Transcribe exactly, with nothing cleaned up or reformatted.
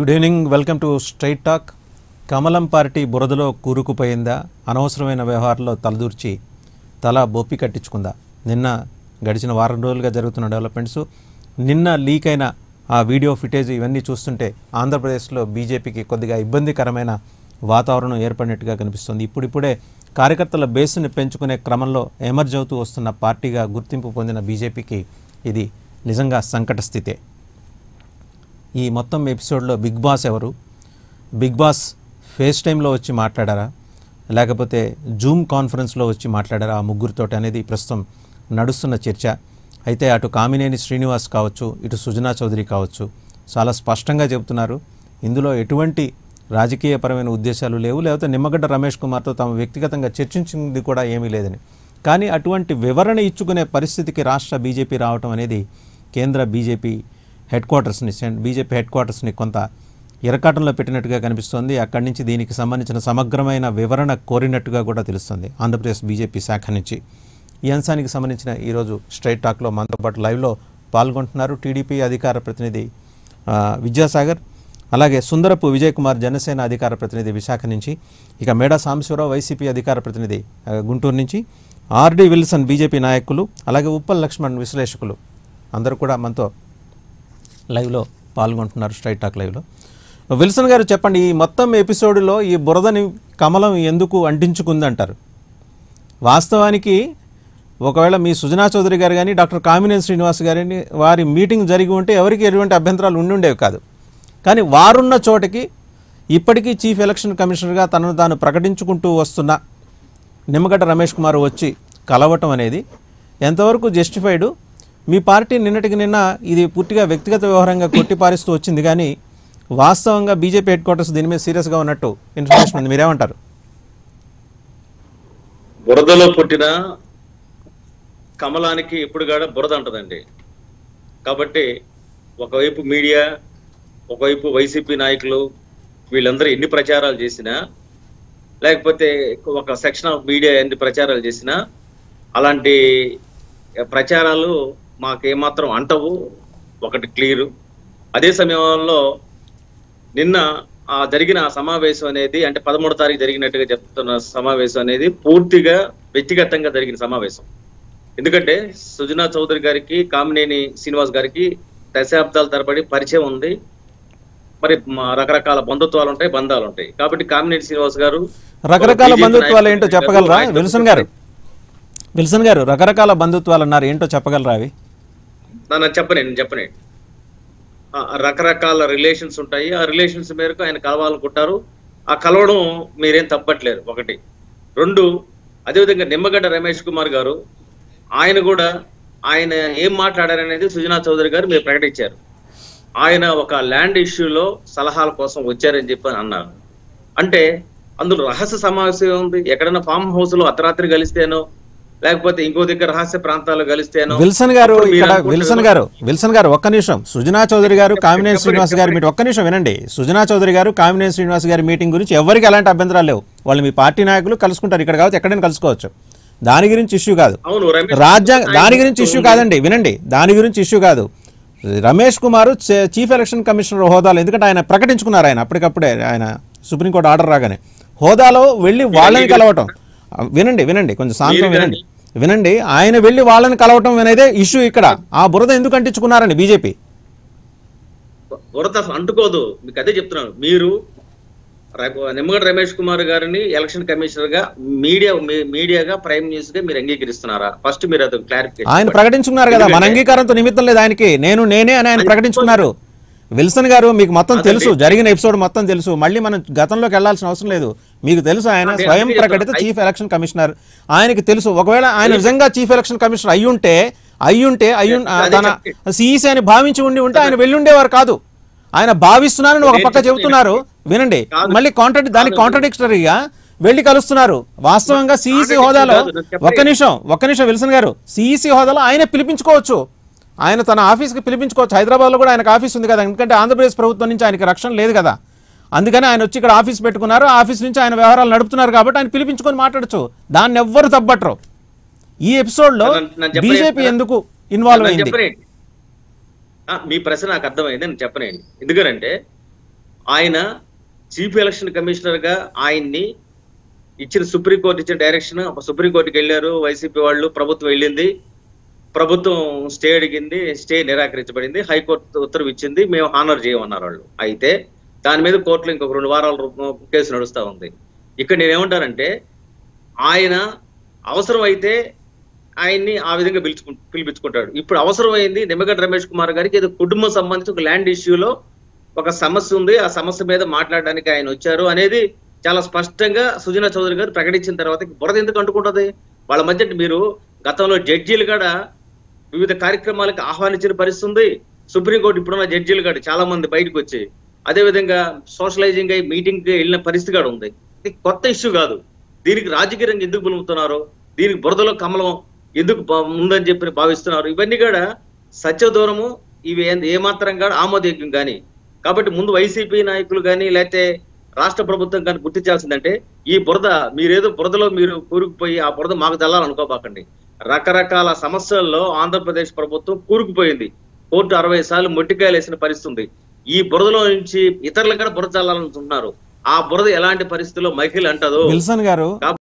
Good evening, welcome to straight talk. కమలం party బురదలో కూరుకుపోయిందా, అనవసరమైన వ్యవహారంలో తలదూర్చి తల బొప్పి కట్టించుకుందా? నిన్న గడిచిన వారం రోజులుగా జరుగుతున్న డెవలప్మెంట్స్, నిన్న లీక్ అయిన ఆ వీడియో ఫుటేజ్ ఇవన్నీ చూస్తుంటే ఆంధ్రప్రదేశ్లో బీజేపీకి కొద్దిగా ఇబ్బందికరమైన వాతావరణం ఏర్పడినట్టుగా కనిపిస్తుంది. ఇప్పుడిప్పుడే కార్యకర్తల బేస్ని పెంచుకునే క్రమంలో ఎమర్జ్ అవుతూ వస్తున్న పార్టీగా గుర్తింపు పొందిన బీజేపీకి ఇది నిజంగా సంకట స్థితే. ఈ మొత్తం ఎపిసోడ్లో బిగ్ బాస్ ఎవరు, బిగ్ బాస్ ఫేస్ టైంలో వచ్చి మాట్లాడారా లేకపోతే జూమ్ కాన్ఫరెన్స్లో వచ్చి మాట్లాడారా ఆ ముగ్గురితో అనేది ప్రస్తుతం నడుస్తున్న చర్చ. అయితే అటు కామినేని శ్రీనివాస్ కావచ్చు, ఇటు సుజనా చౌదరి కావచ్చు, చాలా స్పష్టంగా చెబుతున్నారు ఇందులో ఎటువంటి రాజకీయపరమైన ఉద్దేశాలు లేవు, లేకపోతే నిమ్మగడ్డ రమేష్ కుమార్తో తాము వ్యక్తిగతంగా చర్చించింది కూడా ఏమీ లేదని. కానీ అటువంటి వివరణ ఇచ్చుకునే పరిస్థితికి రాష్ట్ర బీజేపీ రావటం అనేది కేంద్ర బీజేపీ హెడ్ క్వార్టర్స్ని బీజేపీ హెడ్ క్వార్టర్స్ని కొంత ఇరకాటంలో పెట్టినట్టుగా కనిపిస్తోంది. అక్కడి నుంచి దీనికి సంబంధించిన సమగ్రమైన వివరణ కోరినట్టుగా కూడా తెలుస్తుంది ఆంధ్రప్రదేశ్ బీజేపీ శాఖ నుంచి. ఈ అంశానికి సంబంధించిన ఈరోజు స్ట్రైట్ టాక్లో మనతో పాటు లైవ్లో పాల్గొంటున్నారు టీడీపీ అధికార ప్రతినిధి విద్యాసాగర్, అలాగే సుందరపు విజయ్ కుమార్ జనసేన అధికార ప్రతినిధి విశాఖ నుంచి, ఇక మేడా సాంబశివరావు వైసీపీ అధికార ప్రతినిధి గుంటూరు నుంచి, ఆర్డి విల్సన్ బీజేపీ నాయకులు, అలాగే ఉప్పల్ లక్ష్మణ్ విశ్లేషకులు అందరూ కూడా మనతో లైవ్లో పాల్గొంటున్నారు స్ట్రైట్ టాక్ లైవ్లో. విల్సన్ గారు చెప్పండి, ఈ మొత్తం ఎపిసోడ్లో ఈ బురదని కమలం ఎందుకు అంటించుకుందంటారు? వాస్తవానికి ఒకవేళ మీ సుజనా చౌదరి గారు కానీ డాక్టర్ కామినేని శ్రీనివాస్ గారిని వారి మీటింగ్ జరిగి ఉంటే ఎవరికి ఎటువంటి అభ్యంతరాలు ఉండి ఉండేవి కాదు. కానీ వారున్న చోటకి ఇప్పటికీ చీఫ్ ఎలక్షన్ కమిషనర్గా తనను తాను ప్రకటించుకుంటూ వస్తున్న నిమ్మగడ్డ రమేష్ కుమార్ వచ్చి కలవటం అనేది ఎంతవరకు జస్టిఫైడ్? మీ పార్టీ నిన్నటికి నిన్న ఇది పూర్తిగా వ్యక్తిగత వ్యవహారంగా కొట్టిపారిస్తూ వచ్చింది, కానీ వాస్తవంగా బీజేపీ హెడ్ క్వార్టర్స్ దీని మీద సీరియస్గా ఉన్నట్టు ఇన్ఫర్మేషన్ ఉంది. మీరేమంటారు? బురదలో పుట్టిన కమలానికి ఇప్పుడు కూడా బురద అంటదండి. కాబట్టి ఒకవైపు మీడియా, ఒకవైపు వైసీపీ నాయకులు వీళ్ళందరూ ఎన్ని ప్రచారాలు చేసినా, లేకపోతే ఒక సెక్షన్ ఆఫ్ మీడియా ఎన్ని ప్రచారాలు చేసినా అలాంటి ప్రచారాలు మాకేమాత్రం అంటవు. ఒకటి క్లియరు. అదే సమయంలో నిన్న ఆ జరిగిన సమావేశం అనేది, అంటే పదమూడో తారీఖు జరిగినట్టుగా చెప్తున్న సమావేశం అనేది పూర్తిగా వ్యక్తిగతంగా జరిగిన సమావేశం. ఎందుకంటే సుజనా చౌదరి గారికి, కామినేని శ్రీనివాస్ గారికి దశాబ్దాల తరబడి పరిచయం ఉంది. మరి రకరకాల బంధుత్వాలు ఉంటాయి, బంధాలు ఉంటాయి. కాబట్టి కామినేని శ్రీనివాస్ గారు రకరకాల బంధుత్వాలు ఏంటో చెప్పగలరా విల్సన్ గారు? విల్సన్ గారు రకరకాల బంధుత్వాలు అన్నారు, ఏంటో చెప్పగలరా అవి? నన్ను చెప్పనే చెప్పనే రకరకాల రిలేషన్స్ ఉంటాయి. ఆ రిలేషన్స్ మేరకు ఆయన కలవాలనుకుంటారు. ఆ కలవడం మీరేం తప్పట్లేరు. ఒకటి. రెండు, అదేవిధంగా నిమ్మగడ్డ రమేష్ కుమార్ గారు ఆయన కూడా ఆయన ఏం మాట్లాడారనేది సుజనా చౌదరి గారు మీరు ప్రకటించారు. ఆయన ఒక ల్యాండ్ ఇష్యూలో సలహాల కోసం వచ్చారని చెప్పి అన్నారు. అంటే అందులో రహస్య సమావేశం ఉంది. ఎక్కడైనా ఫామ్ హౌస్ లో అర్ధరాత్రి కలిస్తేనో, లేకపోతే ఇంకో దగ్గర రహస్య ప్రాంతాల్లో కలిస్తేనో. విల్సన్ గారు ఇక్కడ విల్సన్ గారు విల్సన్ గారు ఒక్క నిమిషం. సుజనా చౌదరి గారు, కామినేని శ్రీనివాస్ గారు మీరు ఒక్క నిమిషం వినండి. సుజనా చౌదరి గారు, కామినేని శ్రీనివాస్ గారి మీటింగ్ గురించి ఎవరికి ఎలాంటి అభ్యంతరాలు లేవు. వాళ్ళు మీ పార్టీ నాయకులు, కలుసుకుంటారు. ఇక్కడ కావచ్చు ఎక్కడైనా కలుసుకోవచ్చు. దాని గురించి ఇష్యూ కాదు. రాజ్యాంగ దాని గురించి ఇష్యూ కాదండి. వినండి, దాని గురించి ఇష్యూ కాదు. Ramesh Kumar chief election commissioner హోదాలో, ఎందుకంటే ఆయన ప్రకటించుకున్నారు, ఆయన అప్పటికప్పుడే ఆయన సుప్రీంకోర్టు ఆర్డర్ రాగానే హోదాలో వెళ్ళి వాళ్ళని కలవటం. వినండి వినండి కొంచెం శాంతం వినండి వినండి ఆయన వెళ్ళి వాళ్ళని కలవటం అనేదే ఇష్యూ ఇక్కడ. ఆ బురద ఎందుకు అంటించుకున్నారండి బీజేపీ? బురద అంటుకోదు, మీకు అదే చెప్తున్నాను. మీరు నిమ్మగడ్డ రమేష్ కుమార్ గారిని ఎలక్షన్ కమిషనర్ గా మీడియా మీడియాగా ప్రైమ్ న్యూస్ గా మీరు అంగీకరిస్తున్నారా? ఫస్ట్ మీరు అది క్లారిఫికేషన్. ఆయన ప్రకటించుకున్నారు కదా, మన అంగీకారంతో నిమిత్తం లేదు ఆయనకి. నేను నేనే అని ఆయన ప్రకటించుకున్నారు. విల్సన్ గారు మీకు మొత్తం తెలుసు, జరిగిన ఎపిసోడ్ మొత్తం తెలుసు. మళ్ళీ మనం గతంలోకి వెళ్లాల్సిన అవసరం లేదు. మీకు తెలుసు ఆయన స్వయం ప్రకటిత చీఫ్ ఎలక్షన్ కమిషనర్. ఆయనకి తెలుసు ఒకవేళ ఆయన నిజంగా చీఫ్ ఎలక్షన్ కమిషనర్ అయ్యుంటే అయ్యుంటే అయ్యు తన సిఈసి అని భావించి ఉండి ఉంటే ఆయన వెళ్ళుండేవారు కాదు. ఆయన భావిస్తున్నారని ఒక పక్క చెబుతున్నారు. వినండి, మళ్ళీ కాంట్రాడి దానికి కాంట్రాడిక్టరీగా వెళ్ళి కలుస్తున్నారు. వాస్తవంగా సిఈసి హోదాలో ఒక్క నిమిషం ఒక్క నిమిషం విల్సన్ గారు, సిఈసి హోదాలో ఆయనే పిలిపించుకోవచ్చు. ఆయన తన ఆఫీస్కి పిలిపించుకోవచ్చు. హైదరాబాద్లో కూడా ఆయనకు ఆఫీస్ ఉంది కదా, ఎందుకంటే ఆంధ్రప్రదేశ్ ప్రభుత్వం నుంచి ఆయనకి రక్షణ లేదు కదా. అందుకని ఆయన వచ్చి ఇక్కడ ఆఫీస్ పెట్టుకున్నారు. ఆఫీస్ నుంచి ఆయన వ్యవహారాలు నడుపుతున్నారు కాబట్టి ఆయన పిలిపించుకొని మాట్లాడచ్చు. దాన్ని ఎవ్వరు తప్పట్రు. ఈ ఎపిసోడ్లో బీజేపీ ఎందుకు ఇన్వాల్వ్ అయింది? మీ ప్రశ్న నాకు అర్థమైంది, నేను చెప్పనండి. ఎందుకంటే ఆయన చీఫ్ ఎలక్షన్ కమిషనర్ గా ఆయన్ని ఇచ్చిన సుప్రీంకోర్టు ఇచ్చిన డైరెక్షన్, సుప్రీంకోర్టుకి వెళ్ళారు వైసీపీ వాళ్ళు, ప్రభుత్వం వెళ్ళింది, ప్రభుత్వం స్టే అడిగింది, స్టే నిరాకరించబడింది, హైకోర్టు ఉత్తర్వు ఇచ్చింది, మేము హానర్ చేయమన్నారు వాళ్ళు. అయితే దాని మీద కోర్టులో ఇంకొక రెండు వారాల కేసు నడుస్తూ ఉంది. ఇక్కడ నేనేమంటానంటే ఆయన అవసరం అయితే ఆయన్ని ఆ విధంగా పిలుచుకు పిలిపించుకుంటాడు. ఇప్పుడు అవసరమైంది నిమ్మగడ్డ రమేష్ కుమార్ గారికి ఏదో కుటుంబం సంబంధించి ఒక ల్యాండ్ ఇష్యూలో ఒక సమస్య ఉంది, ఆ సమస్య మీద మాట్లాడడానికి ఆయన వచ్చారు అనేది చాలా స్పష్టంగా సుజనా చౌదరి గారు ప్రకటించిన తర్వాత బురద ఎందుకు అంటుకుంటుంది వాళ్ళ మధ్య? మీరు గతంలో జడ్జీలు కూడా వివిధ కార్యక్రమాలకు ఆహ్వానించిన పరిస్థితి ఉంది. సుప్రీంకోర్టు ఇప్పుడున్న జడ్జీలు కూడా చాలా మంది బయటకు వచ్చి అదేవిధంగా సోషలైజింగ్ అయ్యి మీటింగ్ వెళ్ళిన పరిస్థితి కూడా ఉంది. ఇది కొత్త ఇష్యూ కాదు. దీనికి రాజకీయ రంగం ఎందుకు బులుముతున్నారు, దీనికి బురదలో కమలం ఎందుకు ఉందని చెప్పి భావిస్తున్నారు, ఇవన్నీ కూడా సత్య దూరము, ఇవి ఏమాత్రం కూడా ఆమోదయోగ్యం కానీ. కాబట్టి ముందు వైసీపీ నాయకులు కానీ లేకపోతే రాష్ట్ర ప్రభుత్వం కానీ గుర్తించాల్సిందంటే ఈ బురద మీరేదో బురదలో మీరు కూరుకుపోయి ఆ బురద మాకు తెల్లాలనుకోబాకండి. రకరకాల సమస్యల్లో ఆంధ్రప్రదేశ్ ప్రభుత్వం కూరుకుపోయింది. కోర్టు అరవై సార్లు మొట్టికాయలు వేసిన పరిస్థితి ఉంది. ఈ బురదలో నుంచి ఇతరులు కూడా బురద చల్లాలనుకుంటున్నారు. ఆ బురద ఎలాంటి పరిస్థితుల్లో మహిళలు అంటదో విల్సన్ గారు